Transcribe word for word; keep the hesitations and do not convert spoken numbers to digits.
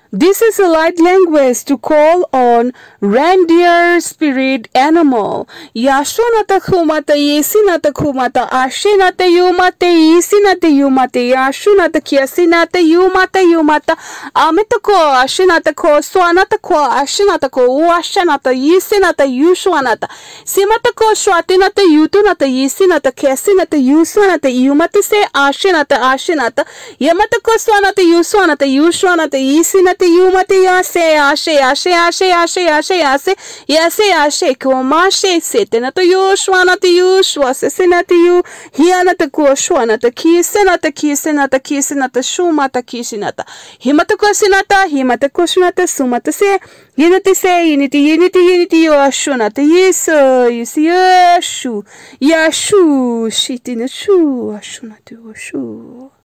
This is a light language to call on reindeer spirit animal. Yashunata kumata yesinata kumata ashinata yumate yesinata yumate yashunata kiasinata yumata yumata amitako ashinata ko swanata ko ashinata ko washanata yesinata yushwanata simata ko shwatinata yutunata yesinata kesinata yuswanata yumate se ashinata ashinata yamata ko swanata yuswanata yushwanata yesinata yumate yase ashe ashe ashe ashe ashe ashe yase ashe komashe setenata yushwanata yushwa sesenata yu hianata koshwanata kisenata kisenata kisenata shumata kishinata himata kosinata himata koshunata sumata se yinati se yiniti yiniti yiniti yoshunata yesu yesu yeshu yashu shitina shu ashunata yoshu.